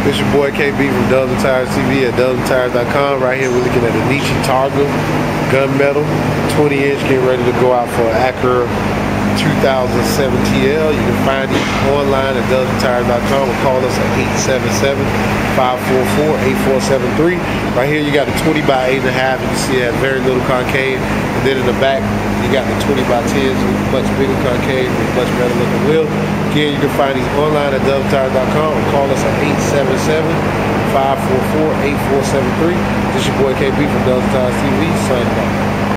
This your boy KB from Dubs and Tires TV at dubsandtires.com. Right here we're looking at a Nietzsche Targa Gunmetal 20-inch, getting ready to go out for an Acura 2007 TL. You can find it online at dubsandtires.com or call us at 877-544-8473. Right here you got the 20 by 8.5. You can see it has very little concave. And then in the back you got the 20 by 10s with much bigger concave with much better looking wheel. Again, you can find these online at dubsandtires.com or call us at 877-544-8473. This is your boy KB from Dubs and Tires TV, signing off.